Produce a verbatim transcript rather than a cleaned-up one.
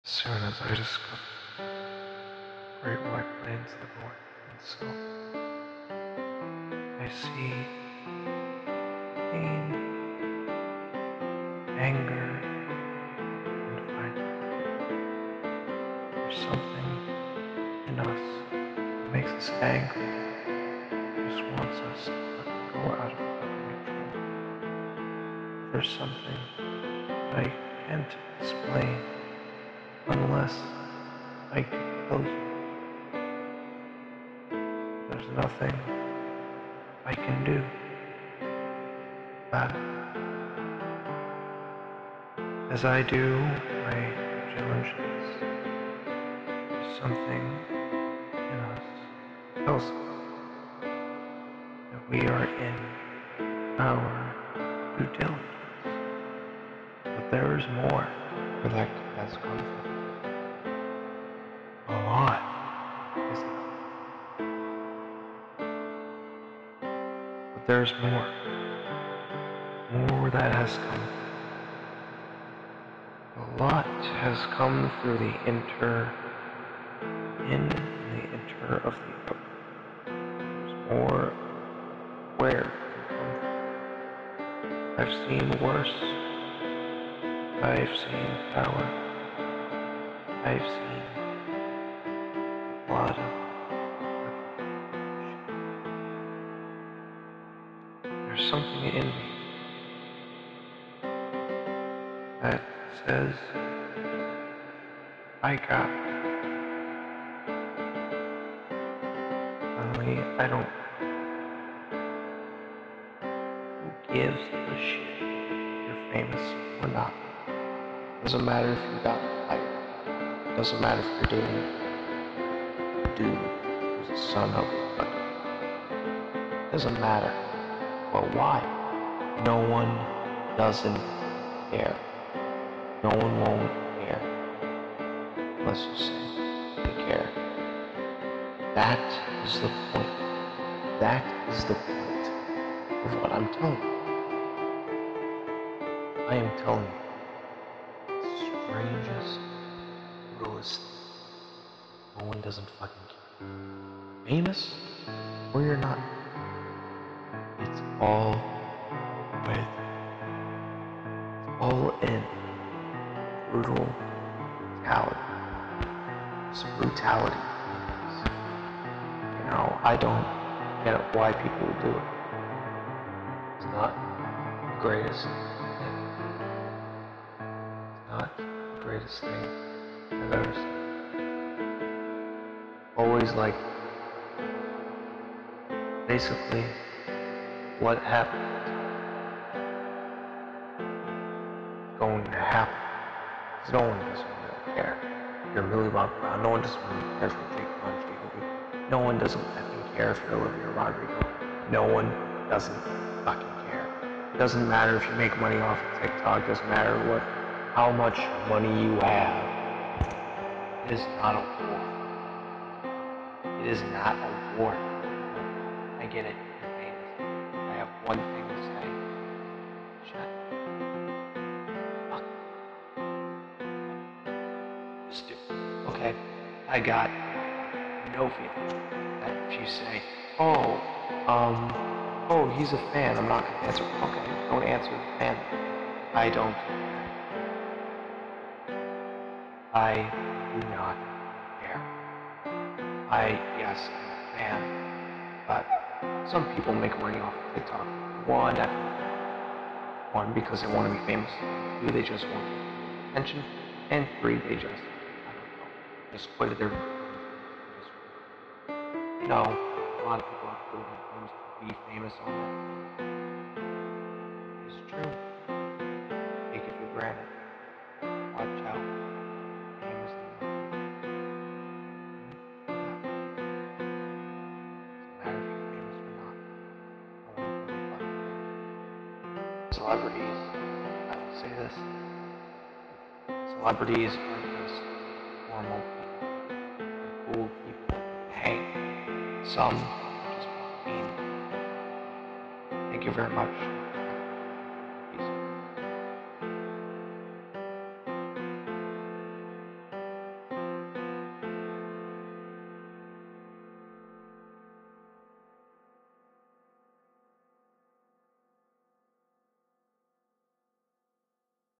As soon as I discovered great white plains the north and south, I see pain, anger, and finally, there's something in us that makes us angry, just wants us to let go out of fucking control. There's something that I can't explain unless I can kill you. There's nothing I can do about it. As I do my due diligence, there's something in us that tells us that we are in our due diligence. But there is more where that has come from. A lot is enough. But there's more. More where that has come from. A lot has come through the inter, in the inter of the out. There's more where it can come from. I've seen worse. I've seen power. I've seen a lot of there's something in me that says I got it. Only I don't. Who gives a shit if you're famous or not? Doesn't matter if you got hired. Doesn't matter if you're dating a dude who's the son of a fucking. Doesn't matter. But why? No one doesn't care. No one won't care. Unless you say they care. That is the point. That is the point of what I'm telling you. I am telling you. Strangest, littlest. No one doesn't fucking care. Famous or you're not. It's all with. It's all in brutality. It's brutality. You know, I don't get why people would do it. It's not the greatest thing. It's not the greatest thing I've ever seen. Always like, basically, what happened is going to happen. Because no one doesn't really care. You're Millie Bob Brown. No one doesn't really care for Jake Paul. No one doesn't fucking care for Olivia Rodrigo. No one doesn't fucking care. It doesn't matter if you make money off of TikTok. It doesn't matter what, how much money you have. It is not a war. It is not a war. I get it. You're famous. I have one thing to say. Shut up. Just do it. Okay? I got no feeling that if you say, oh, um, oh, he's a fan, I'm not gonna answer. Okay, don't answer the fan. I don't. I do not care. I, yes, I'm a fan, but some people make money off of TikTok. One, one, because they want to be famous. Two, they just want attention. And three, they just, I don't know, just quit their, just, you know, a lot of people have quitted their dreams to be famous online. It's true. Take it for granted. Watch out. Famous celebrities, I will say this, celebrities are just normal people, cool people. Hey, some just mean. Thank you very much.